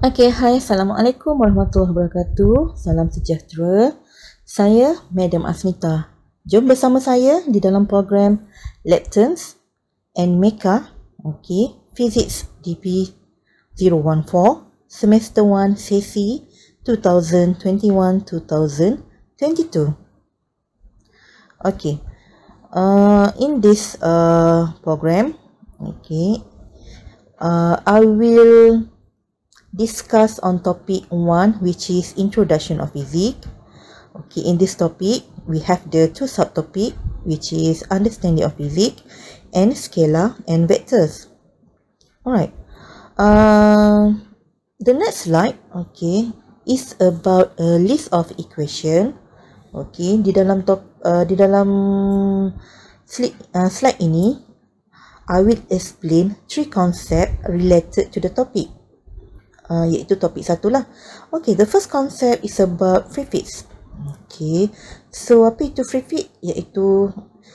Okay, hai, Assalamualaikum warahmatullahi wabarakatuh. Salam sejahtera. Saya Madam Asmita. Jom bersama saya di dalam program Lectures and Meka, Physics DP 014, Semester 1 sesi 2021-2022. In this program, I will discuss on topic 1, which is Introduction of Physics. In this topic, we have the two subtopic, which is Understanding of Physics and Scalar and Vectors. Alright. The next slide, is about a list of equation. Di dalam slide ini, I will explain three concepts related to the topic. Iaitu topik satu lah. The first concept is about prefix. So apa itu prefix? Iaitu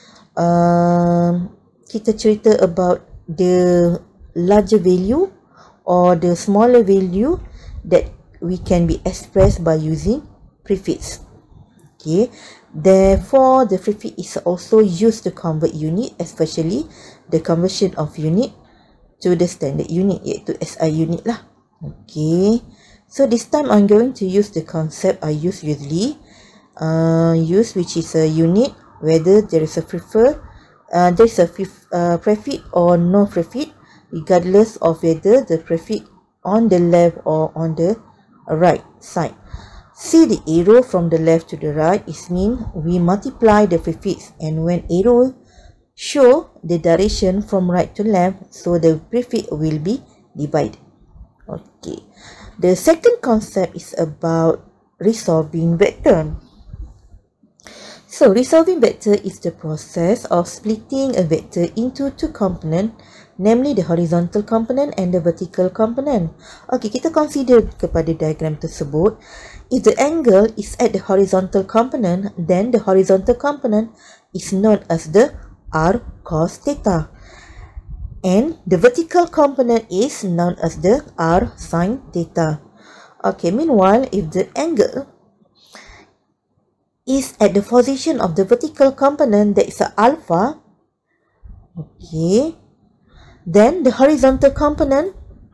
kita cerita about the larger value or the smaller value that we can be expressed by using prefix. Therefore, the prefix is also used to convert unit, especially the conversion of unit to the standard unit, iaitu SI unit lah. So this time I'm going to use the concept I usually use, which is a unit, whether there is a prefix or no prefix, regardless of whether the prefix on the left or on the right side. See the arrow from the left to the right is mean we multiply the prefix, and when arrow show the direction from right to left, so the prefix will be divided. The second concept is about resolving vector. So resolving vector is the process of splitting a vector into two components, namely the horizontal component and the vertical component. Kita consider kepada diagram tersebut. If the angle is at the horizontal component, then the horizontal component is known as the r cos theta, and the vertical component is known as the r sin theta. Meanwhile, if the angle is at the position of the vertical component, that is alpha, then the horizontal component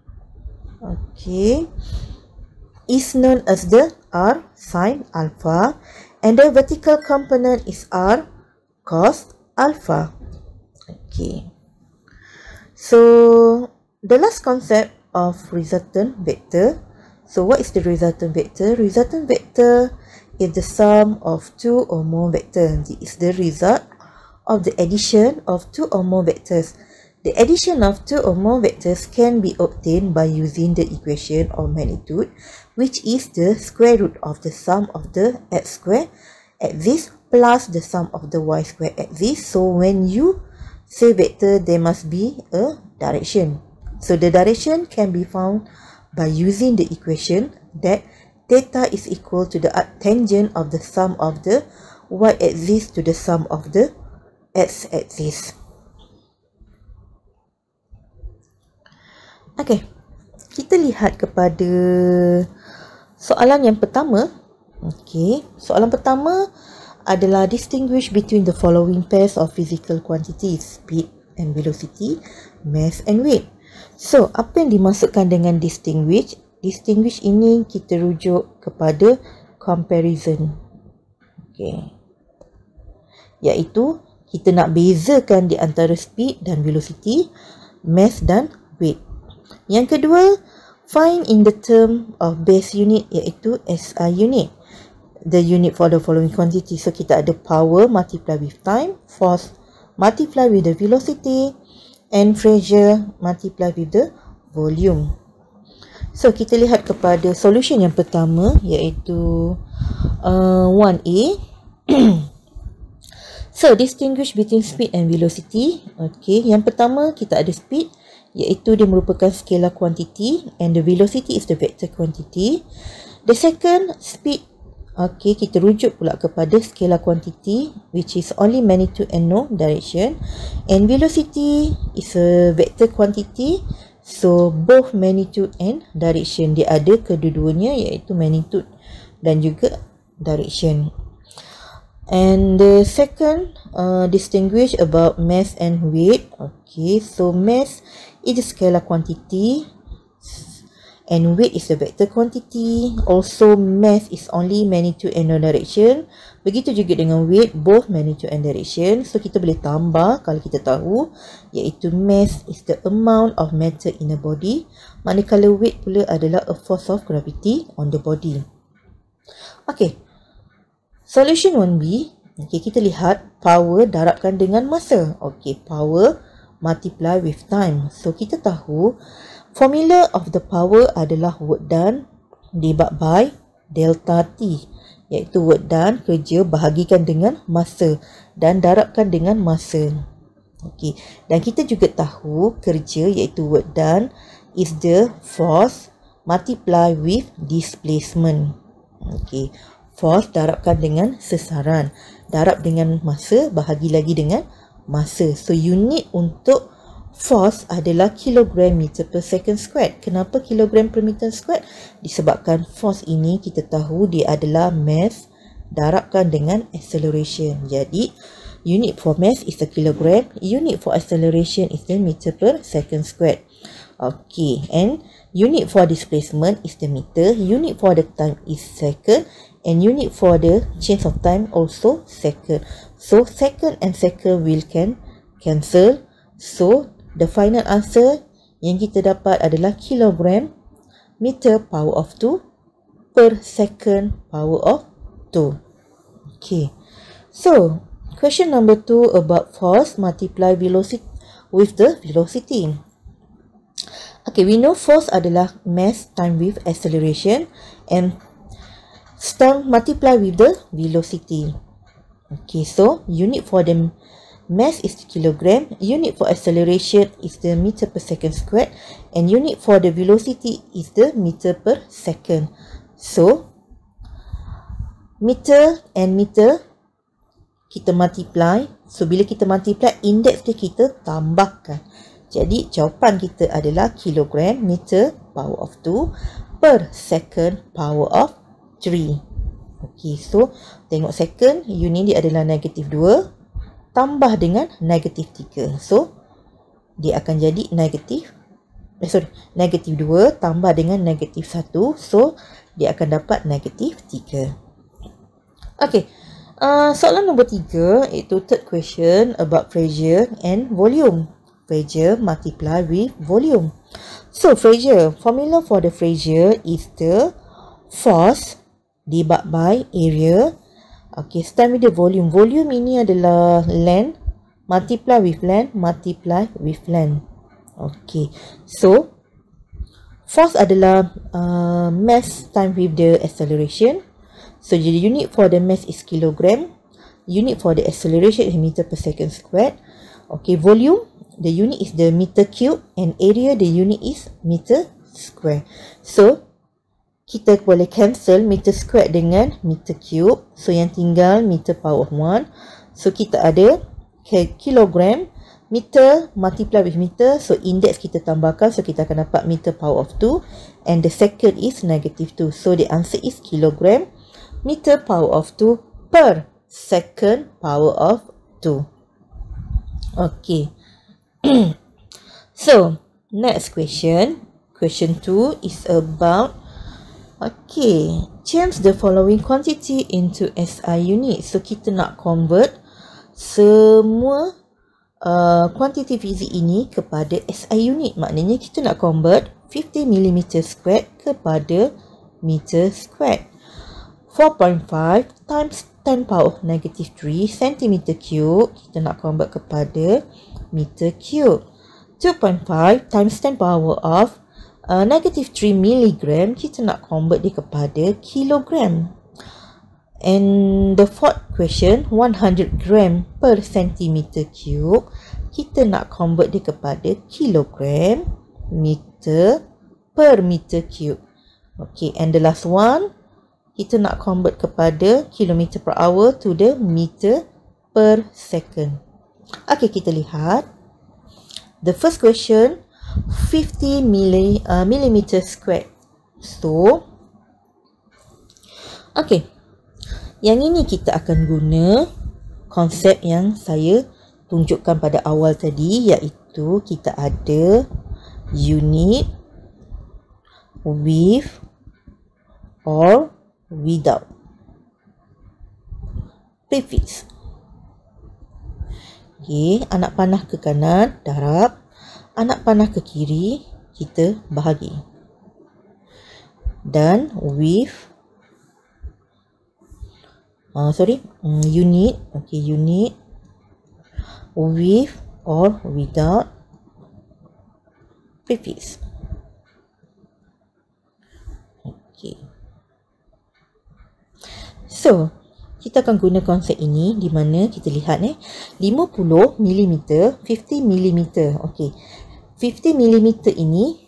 is known as the r sin alpha, and the vertical component is r cos alpha. So the last concept of resultant vector. So what is the resultant vector? Resultant vector is the sum of two or more vectors. It is the result of the addition of two or more vectors. The addition of two or more vectors can be obtained by using the equation of magnitude, which is the square root of the sum of the x square axis plus the sum of the y square axis. So when you say vector, there must be a direction. So the direction can be found by using the equation that theta is equal to the tangent of the sum of the y-axis to the sum of the x-axis. Kita lihat kepada soalan yang pertama. Soalan pertama adalah distinguish between the following pairs of physical quantities: speed and velocity, mass and weight. So, apa yang dimaksudkan dengan distinguish? Distinguish ini kita rujuk kepada comparison. Iaitu kita nak bezakan di antara speed dan velocity, mass dan weight. Yang kedua, find in the term of base unit, iaitu SI unit, the unit for the following quantity. So kita ada power multiply with time, force multiply with the velocity, and pressure multiply with the volume. So kita lihat kepada solution yang pertama, iaitu 1A. So distinguish between speed and velocity. Yang pertama kita ada speed, iaitu dia merupakan scalar quantity, and the velocity is the vector quantity. The second, speed, kita rujuk pula kepada scalar quantity, which is only magnitude and no direction, and velocity is a vector quantity, So both magnitude and direction, dia ada kedua-duanya iaitu magnitude dan juga direction. And the second distinguish about mass and weight. Okay, so mass is a scalar quantity and weight is a vector quantity. Also mass is only magnitude and no direction. Begitu juga dengan weight, both magnitude and direction. So kita boleh tambah kalau kita tahu, iaitu mass is the amount of matter in a body, manakala weight pula adalah a force of gravity on the body. Okay, solution 1B. Okay, kita lihat power darabkan dengan masa. Okay, power multiply with time. So kita tahu formula of the power adalah work done divided by delta T, iaitu work done, kerja, bahagikan dengan masa dan darabkan dengan masa. Okay, dan kita juga tahu kerja iaitu work done is the force multiply with displacement. Okay, force darabkan dengan sesaran, darab dengan masa, bahagi lagi dengan masa. So unit untuk force adalah kilogram meter per second squared. Kenapa kilogram per meter squared? Disebabkan force ini kita tahu dia adalah mass darabkan dengan acceleration. Jadi unit for mass is the kilogram, unit for acceleration is the meter per second squared. Okay, and unit for displacement is the meter, unit for the time is second, and unit for the change of time also second. So second and second will cancel. So the final answer yang kita dapat adalah kilogram meter power of 2 per second power of 2. Okay, so question number 2 about force multiply velocity with the velocity. Okay, we know force adalah mass time with acceleration and time multiply with the velocity. Okay, so unit for the mass is the kilogram, unit for acceleration is the meter per second squared, and unit for the velocity is the meter per second. So meter and meter kita multiply. So bila kita multiply, index dia kita tambahkan. Jadi jawapan kita adalah kilogram meter power of 2 per second power of 3. Okay, so tengok second, unit dia adalah negatif 2 tambah dengan negatif 3. So dia akan jadi negatif negatif 2 tambah dengan negatif 1. So dia akan dapat negatif 3. Okay, soalan nombor 3 iaitu third question about pressure and volume. Pressure multiply with volume. So pressure, formula for the pressure is the force divided by area. Okay, start with the volume. Volume ini adalah length multiply with length multiply with length. Okay, so force adalah mass time with the acceleration. So jadi unit for the mass is kilogram, unit for the acceleration is meter per second squared. Okay, volume, the unit is the meter cube, and area, the unit is meter square. So kita boleh cancel meter square dengan meter cube. So yang tinggal meter power of 1. So kita ada kilogram, meter multiply with meter. So index kita tambahkan. So kita akan dapat meter power of 2. And the second is negative 2. So the answer is kilogram meter power of 2 per second power of 2. Okay. So next question. Question 2 is about, okay, change the following quantity into SI unit. So kita nak convert semua quantity fizik ini kepada SI unit. Maknanya kita nak convert 50 mm squared kepada meter squared. 4.5 times 10 power of negative 3 cm cube, kita nak convert kepada meter cube. 2.5 times 10 power of negative 3 milligram, kita nak convert dia kepada kilogram. And the fourth question, 100 gram per centimeter cube, kita nak convert dia kepada kilogram meter per meter cube. Okay, and the last one, kita nak convert kepada kilometer per hour to the meter per second. Okay, kita lihat. The first question, 50 millimeter square. So, okay, yang ini kita akan guna konsep yang saya tunjukkan pada awal tadi, iaitu kita ada unit, with or without prefix. Okay, anak panah ke kanan, darab. Anak panah ke kiri, kita bahagi. Dan with, unit, okay, unit, with or without prefix. Okay. So, kita akan guna konsep ini di mana kita lihat 50 mm, 50 mm. Okey. 50 mm ini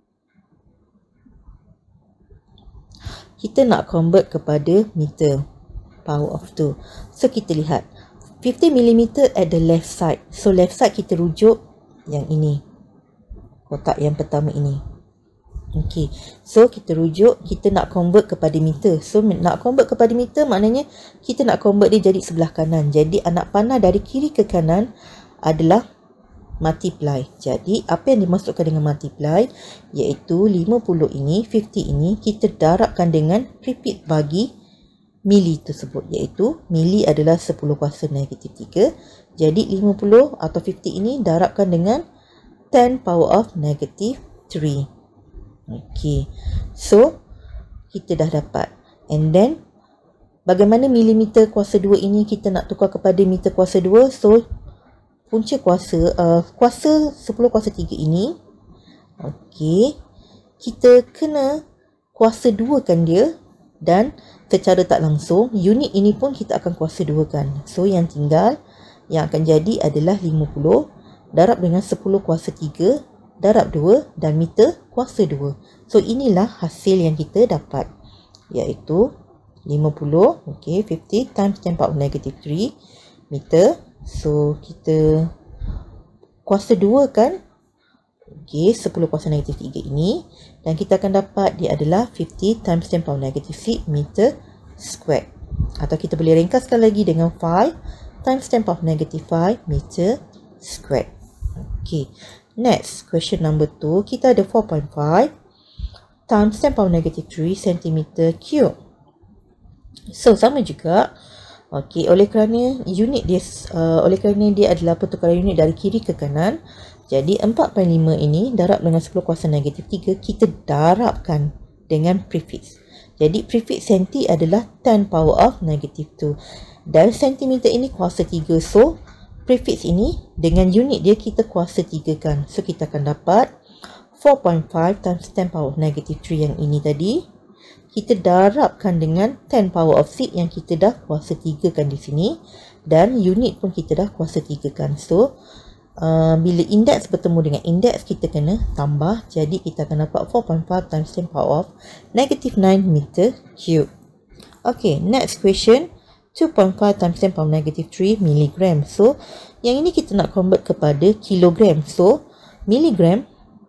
kita nak convert kepada meter, power of 2. So kita lihat 50 mm at the left side. So left side kita rujuk yang ini, kotak yang pertama ini. Okey, so kita rujuk, kita nak convert kepada meter. So nak convert kepada meter maknanya kita nak convert dia jadi sebelah kanan. Jadi anak panah dari kiri ke kanan adalah multiply. Jadi apa yang dimasukkan dengan multiply, iaitu 50 ini, 50 ini kita darabkan dengan prefix bagi mili tersebut, iaitu mili adalah 10 kuasa negatif 3. Jadi 50 atau 50 ini darabkan dengan 10 power of negative 3. Okey, so kita dah dapat. And then bagaimana milimeter kuasa 2 ini kita nak tukar kepada meter kuasa 2. So punca kuasa, kuasa 10 kuasa 3 ini, okey, kita kena kuasa 2 kan dia, dan secara tak langsung unit ini pun kita akan kuasa 2 kan. So yang tinggal yang akan jadi adalah 50 darab dengan 10 kuasa 3 darab 2 dan meter kuasa 2. So inilah hasil yang kita dapat, iaitu 50, okey, 50 times 10 power negative 3 meter. So kita kuasa 2 kan, okey, 10 kuasa negatif 3 ini, dan kita akan dapat dia adalah 50 times 10 power negative 6 meter square. Atau kita boleh ringkaskan lagi dengan 5 times 10 power negative 5 meter square. Okey, next, question number 2, kita ada 4.5 times 10 power negative 3 cm cube. So, sama juga. Okey, oleh kerana dia adalah pertukaran unit dari kiri ke kanan, jadi 4.5 ini darab dengan 10 kuasa negatif 3, kita darabkan dengan prefix. Jadi prefix cm adalah 10 power of negative 2. Dan cm ini kuasa 3, so prefix ini dengan unit dia kita kuasa 3 kan. So kita akan dapat 4.5 times 10 power of negative 3 yang ini tadi, kita darabkan dengan 10 power of 6 yang kita dah kuasa 3 kan di sini, dan unit pun kita dah kuasa 3 kan. So bila indeks bertemu dengan indeks, kita kena tambah, jadi kita akan dapat 4.5 times 10 power of negative 9 meter cube. Okay, next question, 2.5 times 10 power negative 3 milligram. So yang ini kita nak convert kepada kilogram. So milligram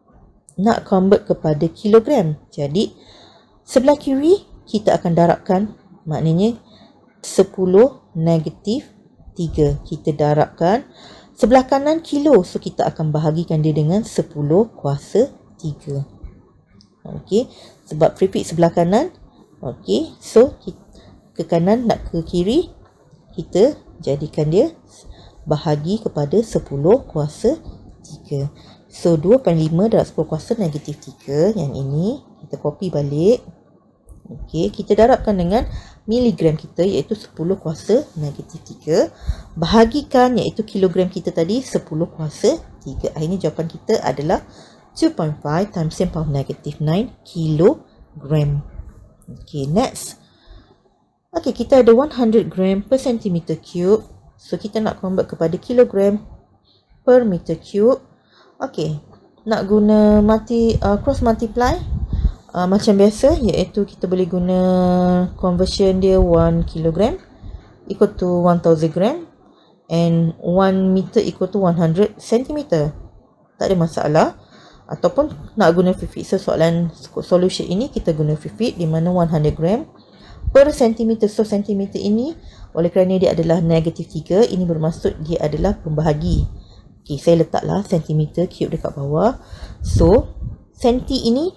nak convert kepada kilogram, jadi sebelah kiri kita akan darabkan, maknanya 10 negatif 3 kita darabkan. Sebelah kanan kilo, so kita akan bahagikan dia dengan 10 kuasa 3. Okey, sebab prefix sebelah kanan. Okey, so ke kanan nak ke kiri, kita jadikan dia bahagi kepada 10 kuasa 3. So 2.5 darab 10 kuasa negatif 3, yang ini kita copy balik. Okey, kita darabkan dengan miligram kita, iaitu 10 kuasa negatif 3. Bahagikan, iaitu kilogram kita tadi, 10 kuasa 3. Akhirnya jawapan kita adalah 2.5 times 10 power negative 9 kilogram. Okey, next. Okey, kita ada 100 gram per centimeter cube. So kita nak convert kepada kilogram per meter cube. Okey, nak guna cross multiply. Macam biasa, iaitu kita boleh guna conversion dia 1 kilogram equal to 1000 gram and 1 meter equal to 100 centimeter. Tak ada masalah. ataupun nak guna free fit. So soalan solution ini kita guna free fit di mana 100 gram per sentimeter. So sentimeter ini oleh kerana dia adalah negatif 3, ini bermaksud dia adalah pembahagi. Okey, saya letaklah sentimeter cube dekat bawah. So senti ini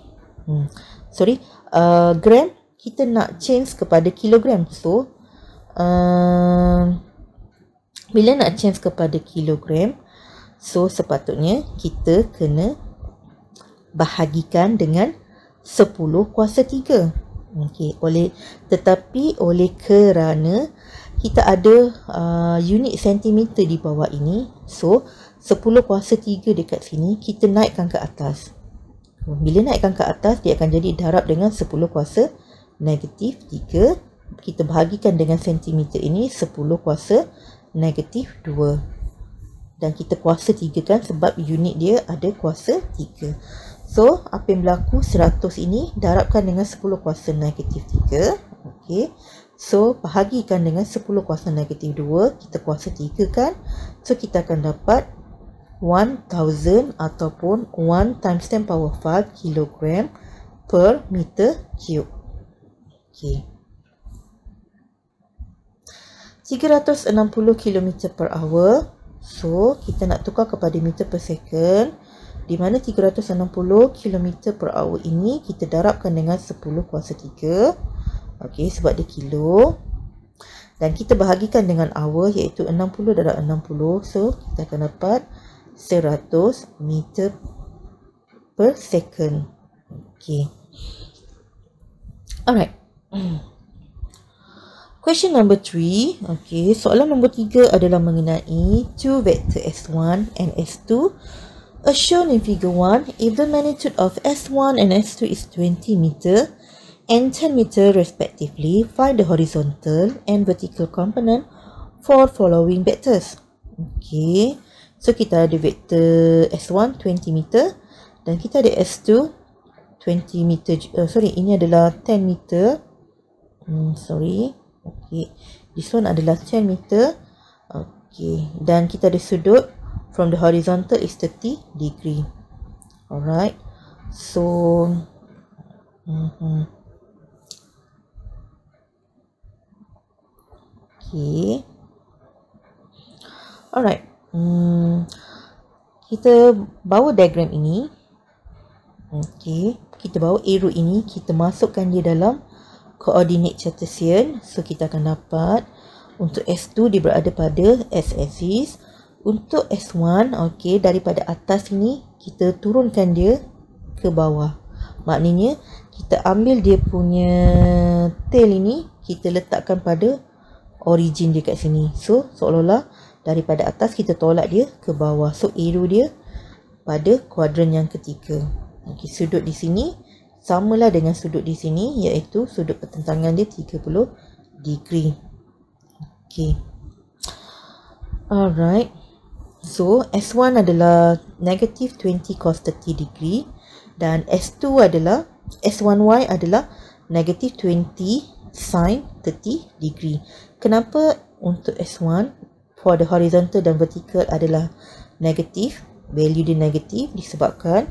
gram kita nak change kepada kilogram. So bila nak change kepada kilogram, so sepatutnya kita kena bahagikan dengan 10 kuasa 3. Okey, tetapi oleh kerana kita ada unit sentimeter di bawah ini, so 10 kuasa 3 dekat sini kita naikkan ke atas. Bila naikkan ke atas, dia akan jadi darab dengan 10 kuasa negatif 3. Kita bahagikan dengan sentimeter ini 10 kuasa negatif 2. Dan kita kuasa 3 kan sebab unit dia ada kuasa 3. So, apa yang berlaku? 100 ini darabkan dengan 10 kuasa negatif 3. Okey. So, bahagikan dengan 10 kuasa negatif 2. Kita kuasa 3 kan. So, kita akan dapat 1000 ataupun 1 times 10 power 5 kilogram per meter cube. Okey. 360 km per hour. So, kita nak tukar kepada meter per second. Di mana 360 km per hour ini kita darabkan dengan 10 kuasa 3. Okey, sebab dia kilo. Dan kita bahagikan dengan hour iaitu 60 darab 60. So, kita akan dapat 100 meter per second. Okey. Alright. Question number 3. Okey, soalan nombor 3 adalah mengenai two vector S1 and S2. As shown in figure 1, if the magnitude of S1 and S2 is 20 meter and 10 meter respectively, find the horizontal and vertical component for following vectors. Okay, so kita ada vektor S1 20 meter dan kita ada S2 20 meter. Ini adalah 10 meter. Okay, this one adalah 10 meter. Okay, dan kita ada sudut from the horizontal is 30 degree. Alright. So okay. Alright. Kita bawa diagram ini. Okay. Kita bawa arrow ini, kita masukkan dia dalam koordinat Cartesian. So kita akan dapat untuk S2 dia berada pada x-axis. Untuk S1, okey, daripada atas ini kita turunkan dia ke bawah. Maknanya kita ambil dia punya tail ini, kita letakkan pada origin dia kat sini. So seolah-olah daripada atas kita tolak dia ke bawah. So arrow dia pada kuadran yang ketiga. Okey, sudut di sini samalah dengan sudut di sini, iaitu sudut pertentangan dia 30 degree. Okey. Alright. So, S1 adalah negative 20 cos 30 degree dan S2 adalah, S1Y adalah negative 20 sin 30 degree. Kenapa untuk S1 for the horizontal dan vertical adalah negatif, value dia negatif disebabkan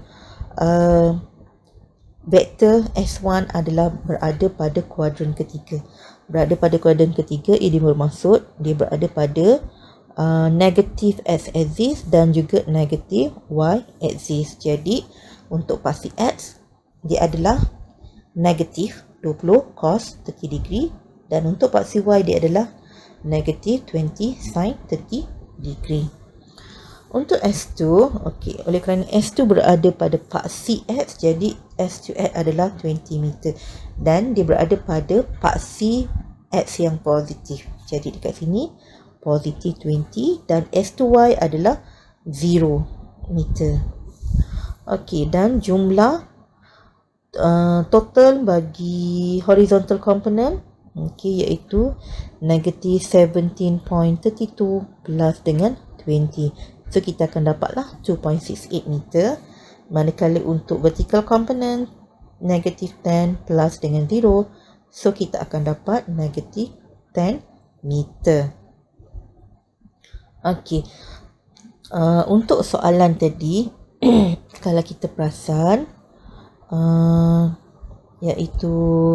vektor S1 adalah berada pada kuadran ketiga. Berada pada kuadran ketiga, ini bermaksud dia berada pada negatif x-axis dan juga negatif y-axis. Jadi untuk paksi X dia adalah negatif 20 cos 30 degree dan untuk paksi Y dia adalah negatif 20 sin 30 degree. Untuk S2, okey, oleh kerana S2 berada pada paksi X, jadi S2X adalah 20 meter dan dia berada pada paksi X yang positif. Jadi dekat sini positif 20 dan S2Y adalah 0 meter. Okey, dan jumlah total bagi horizontal component, okey, iaitu negatif 17.32 plus dengan 20. So kita akan dapatlah 2.68 meter. Manakala untuk vertical component negatif 10 plus dengan 0, so kita akan dapat negatif 10 meter. Okey, untuk soalan tadi kalau kita perasan, iaitu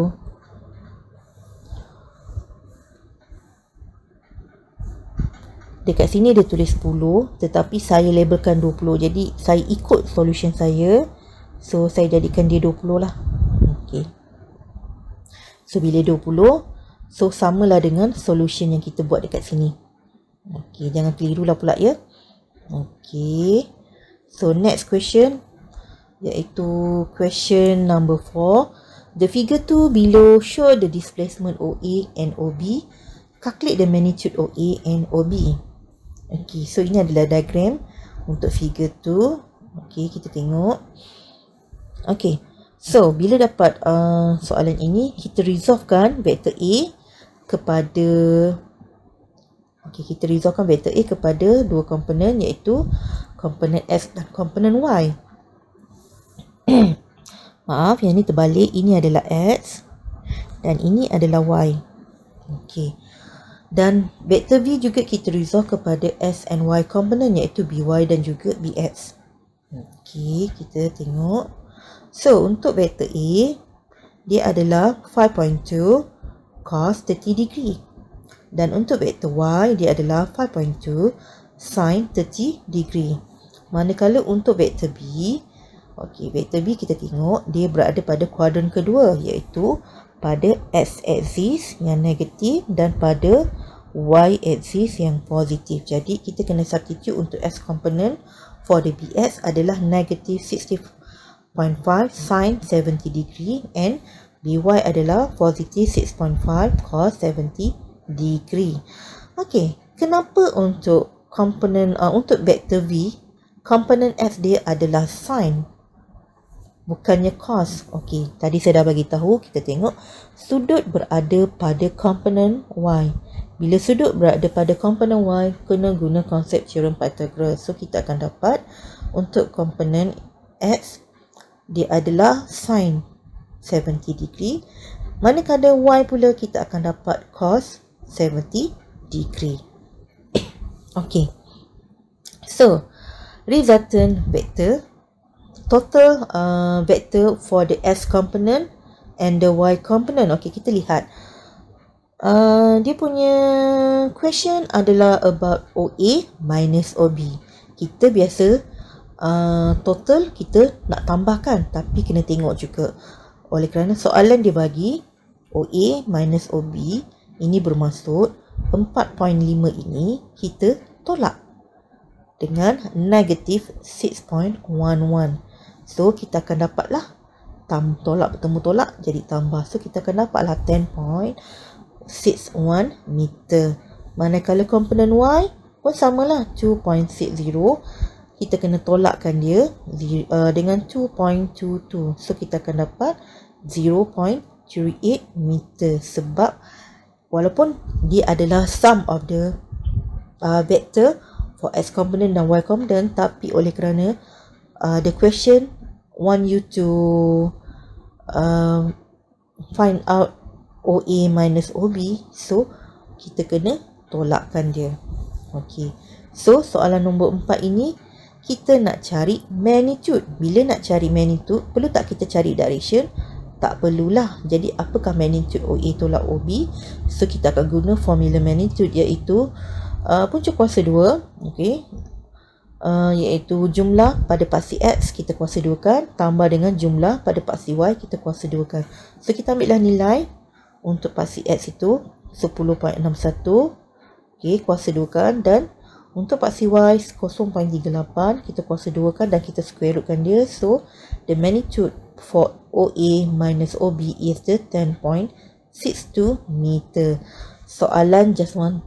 dekat sini dia tulis 10 tetapi saya labelkan 20. Jadi saya ikut solution saya. So saya jadikan dia 20 lah. Okey. So bila 20, so samalah dengan solution yang kita buat dekat sini. Okey, jangan kelirulah pula ya. Okey. So next question, iaitu question number 4. The figure 2 below show the displacement OA and OB. Calculate the magnitude OA and OB. Okey, so ini adalah diagram untuk figure 2. Okey, kita tengok. Okey, so bila dapat soalan ini, kita resolvekan vektor A kepada dua komponen, iaitu komponen X dan komponen Y. Maaf, yang ni terbalik. Ini adalah X dan ini adalah Y. Okey. Dan vektor V juga kita resolve kepada S and Y komponen, iaitu BY dan juga BX. Okey, kita tengok. So, untuk vektor A, dia adalah 5.2 cos 30 degree. Dan untuk vektor Y, dia adalah 5.2 sin 30 degree. Manakala untuk vektor B, okey, vektor B kita tengok dia berada pada kuadran kedua, iaitu pada x-axis yang negatif dan pada y-axis yang positif. Jadi kita kena substitute untuk x component for the bx adalah negative 60.5 sin 70 degree and by adalah positive 6.5 cos 70 degree. Okey, kenapa untuk komponen untuk vektor V, komponen x dia adalah sin, bukannya cos. Okey, tadi saya dah bagi tahu, kita tengok sudut berada pada komponen Y. Bila sudut berada pada komponen Y, kena guna konsep teorem Pythagoras. So kita akan dapat untuk komponen X dia adalah sin 70 degree. Manakala Y pula kita akan dapat cos 70 degree. Okey. So, resultant vector, total vector for the X component and the Y component. Okey, kita lihat. Dia punya question adalah about OA minus OB. Kita biasa total kita nak tambahkan, tapi kena tengok juga. Oleh kerana soalan dia bagi OA minus OB, ini bermaksud 4.5 ini kita tolak dengan negatif 6.11. So kita akan dapatlah tolak bertemu tolak jadi tambah. So kita akan dapatlah 10.61 meter. Manakala komponen Y pun samalah 2.60. Kita kena tolakkan dia dengan 2.22. So kita akan dapat 0.38 meter. Sebab walaupun dia adalah sum of the vector for X component dan Y component, tapi oleh kerana the question want you to find out OA minus OB, so kita kena tolakkan dia. Okey. So soalan nombor 4 ini kita nak cari magnitude. Bila nak cari magnitude, perlu tak kita cari direction? Tak perlulah. Jadi apakah magnitude OA tolak OB? So kita akan guna formula magnitude, iaitu punca kuasa 2. Okey. Iaitu jumlah pada paksi X kita kuasa 2kan, tambah dengan jumlah pada paksi Y kita kuasa 2kan. So kita ambillah nilai untuk paksi X itu 10.61. Okey, kuasa 2kan, dan untuk paksi Y 0.38 kita kuasa 2kan dan kita square rootkan dia. So the magnitude for OA minus OB is the 10.62 meter. Soalan just want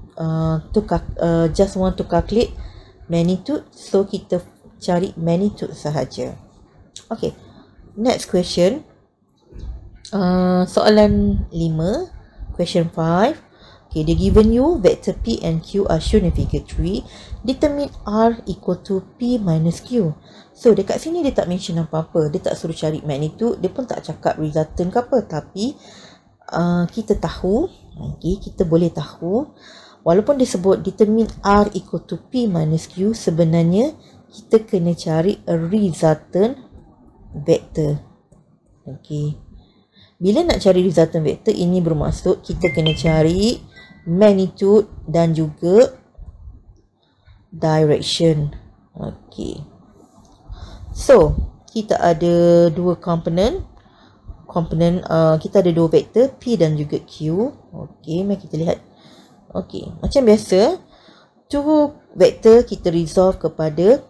to calculate magnitude, so kita cari magnitude sahaja. Okay, next question. Soalan 5, question 5. Okay, they given you vector P and Q are shown in figure 3. Determine R equal to P minus Q. So dekat sini dia tak mention apa-apa. Dia tak suruh cari magnitude, dia pun tak cakap resultant ke apa. Tapi kita tahu, okay, kita boleh tahu, walaupun dia sebut determine R equal to P minus Q, sebenarnya kita kena cari a resultant vector. Okey. Bila nak cari resultant vector, ini bermaksud kita kena cari magnitude dan juga direction. Okey. So, kita ada dua komponen. Kita ada dua vektor P dan juga Q. Okey, mari kita lihat. Okey, macam biasa, tu vektor kita resolve kepada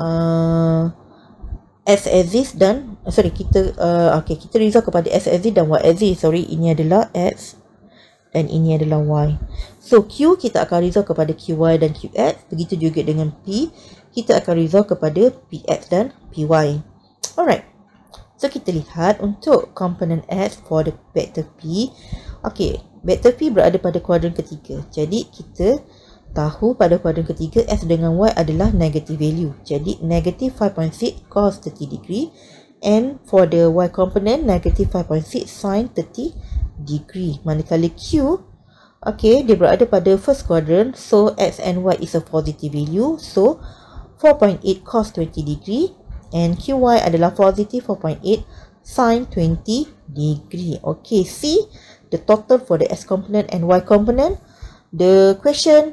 x axis dan kita resolve kepada x axis dan y axis. Ini adalah x dan ini adalah y. So Q kita akan resolve kepada QY dan QX. Begitu juga dengan P, kita akan resolve kepada PX dan PY. Alright. So kita lihat untuk komponen x for the vector P. Okey, vektor P berada pada kuadran ketiga. Jadi kita tahu pada kuadran ketiga x dengan y adalah negative value. Jadi negative 5.6 cos 30 degree, and for the y component negative 5.6 sin 30 degree. Manakala Q, okay, dia berada pada first quadrant, so x and y is a positive value, so 4.8 cos 20 degree, and QY adalah positive 4.8 sin 20 degree. Okay, see the total for the x component and y component. The question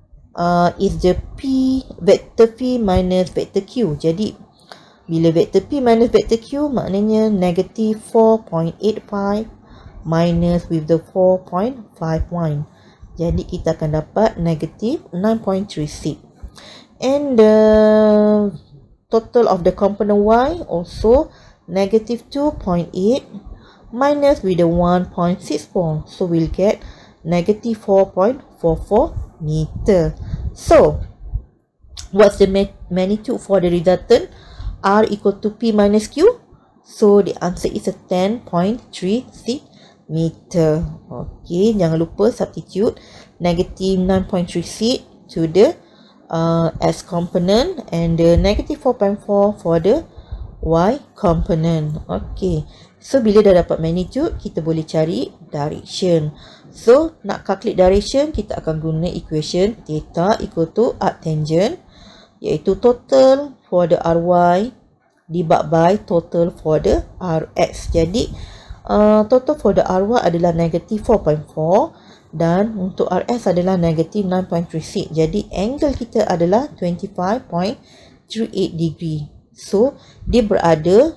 is the vector P minus vector Q. Jadi bila vector P minus vector Q, maknanya negative 4.85 minus with the 4.51. Jadi kita akan dapat negative 9.36. And the total of the component y also negative 2.8 minus with the 1.64. So we'll get negative 4.44 meter. So what's the magnitude for the resultant? R equal to P minus Q. So the answer is a 10.36 meter. Okay, jangan lupa substitute negative 9.36 to the x component and the negative 4.4 for the y component. Okay, so bila dah dapat magnitude, kita boleh cari direction. So nak calculate direction, kita akan guna equation theta equal to arctangent, iaitu total for the ry divided by total for the rx. Jadi total for the ry adalah negative 4.4 dan untuk RS adalah negative 9.36. Jadi angle kita adalah 25.38 degree. So dia berada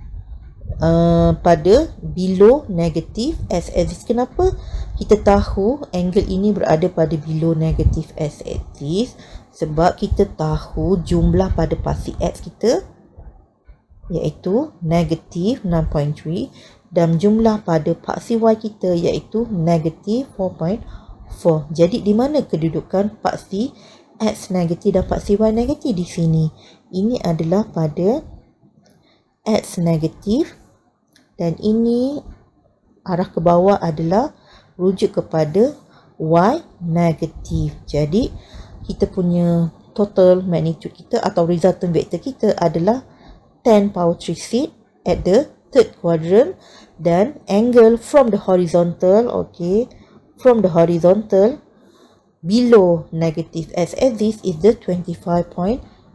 pada below negative x-axis. Kenapa kita tahu angle ini berada pada below negative x-axis? Sebab kita tahu jumlah pada paksi x kita iaitu negative 9.3 dan jumlah pada paksi y kita iaitu negative 4.4. Jadi di mana kedudukan paksi x negatif dan paksi y negatif di sini? Ini adalah pada x negatif dan ini arah ke bawah adalah rujuk kepada y negatif. Jadi kita punya total magnitude kita atau resultant vector kita adalah 10 power 36 at the third quadrant, dan angle from the horizontal, okay, from the horizontal below negative x-axis is the 25.28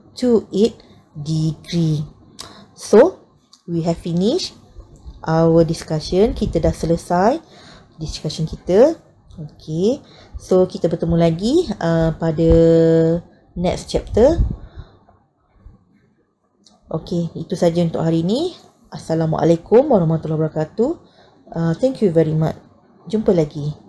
degree. So we have finished our discussion. Kita dah selesai discussion kita. Okay, so kita bertemu lagi pada next chapter. Okay, itu saja untuk hari ini. Assalamualaikum warahmatullahi wabarakatuh. Thank you very much. Jumpa lagi.